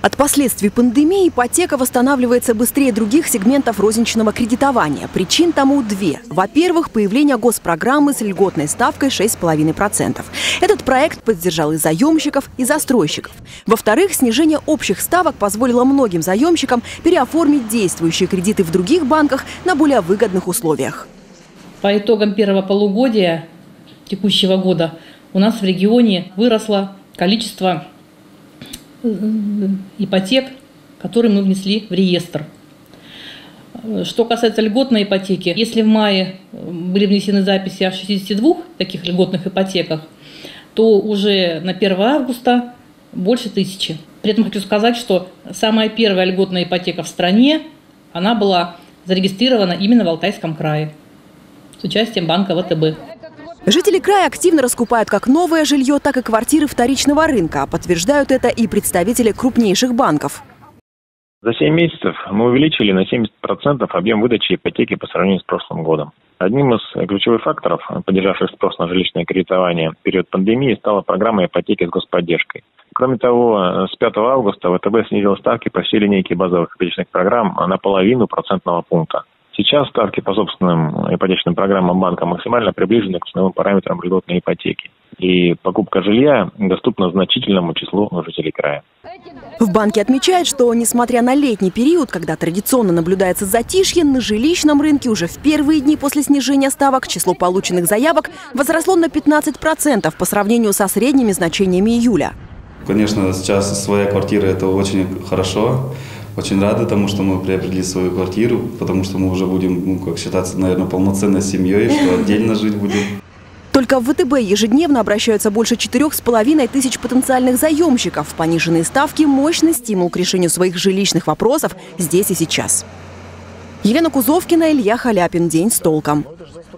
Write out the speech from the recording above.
От последствий пандемии ипотека восстанавливается быстрее других сегментов розничного кредитования. Причин тому две. Во-первых, появление госпрограммы с льготной ставкой 6,5%. Этот проект поддержал и заемщиков, и застройщиков. Во-вторых, снижение общих ставок позволило многим заемщикам переоформить действующие кредиты в других банках на более выгодных условиях. По итогам первого полугодия текущего года у нас в регионе выросло количество ипотек, которые мы внесли в реестр. Что касается льготной ипотеки, если в мае были внесены записи о 62 таких льготных ипотеках, то уже на 1 августа больше 1000. При этом хочу сказать, что самая первая льготная ипотека в стране, она была зарегистрирована именно в Алтайском крае с участием банка ВТБ. Жители края активно раскупают как новое жилье, так и квартиры вторичного рынка. Подтверждают это и представители крупнейших банков. За 7 месяцев мы увеличили на 70% объем выдачи ипотеки по сравнению с прошлым годом. Одним из ключевых факторов, поддержавших спрос на жилищное кредитование в период пандемии, стала программа ипотеки с господдержкой. Кроме того, с 5 августа ВТБ снизил ставки по всей линейке базовых ипотечных программ на 0,5 процентного пункта. Сейчас ставки по собственным ипотечным программам банка максимально приближены к ценовым параметрам льготной ипотеки. И покупка жилья доступна значительному числу жителей края. В банке отмечают, что несмотря на летний период, когда традиционно наблюдается затишье, на жилищном рынке уже в первые дни после снижения ставок число полученных заявок возросло на 15% по сравнению со средними значениями июля. Конечно, сейчас своя квартира – это очень хорошо. Очень рады тому, что мы приобрели свою квартиру, потому что мы уже будем, как считаться, наверное, полноценной семьей, что отдельно жить будем. Только в ВТБ ежедневно обращаются больше 4500 потенциальных заемщиков. Пониженные ставки – мощный стимул к решению своих жилищных вопросов здесь и сейчас. Елена Кузовкина, Илья Халяпин. День с толком.